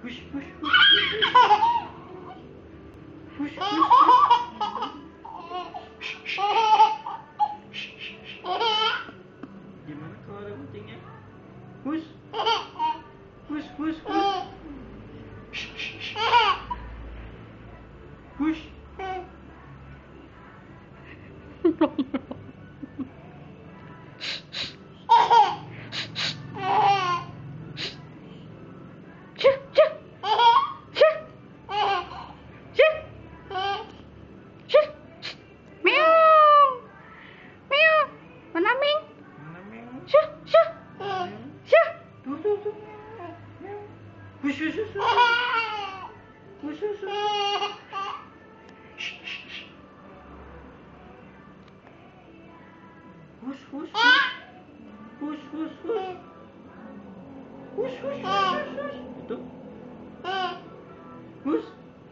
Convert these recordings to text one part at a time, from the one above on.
Hush, hush, hush. Hush, gimana kalau ada kucingnya? Hush, hush, hush, hush. Hush. Hush, hush, hush. Hush, hush, hush. Hush, hush, hush. Hush, hush, hush. Hush, hush, hush, hush. Itu. Hush.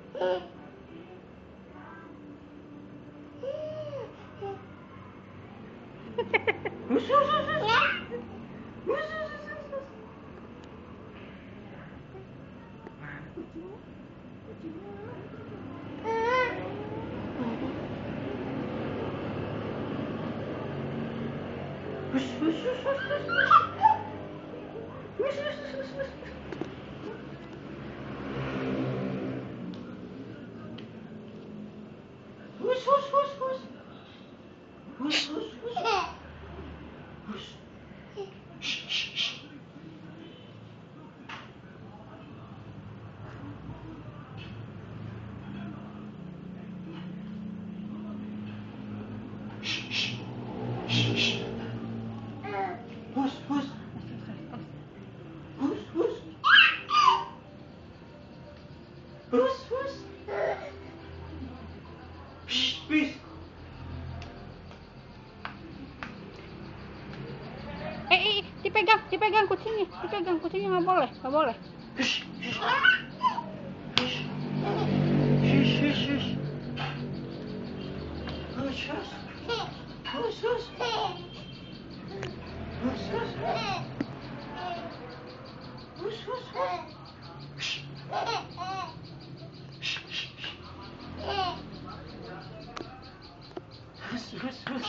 Hush, hush, hush. Hush, hush. Hush, hush, hush, hush, hush. Hush, hush, hush, hush, hush. Hush, hush, hush, hush. Hush, hush, hush. Hush. Shh, shh, shh. Shh, shh. Shh, shh. Hush, hush. Hush, hush. Hush, hush. Shh, please. Dipegang kucingnya nggak boleh. Hush, hush. Hush. Hush, hush, hush. Hush, hush. Hush, hush. Hush, hush. Hush, hush, hush. Shh. Shh, shh, shh. Hush, hush, hush.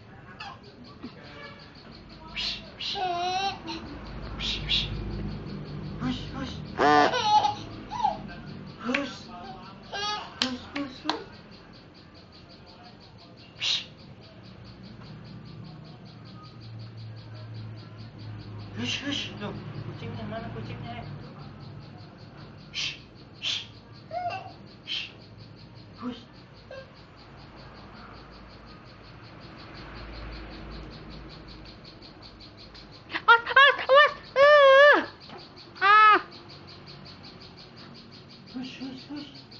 Shh, shh. Shh, shh. Hush, hush. Hush. Hush, hush, hush. Shh. Hush, hush. Loh, kucingnya mana kucingnya? Shh, shh. Shh. Hush. Hush, hush, hush.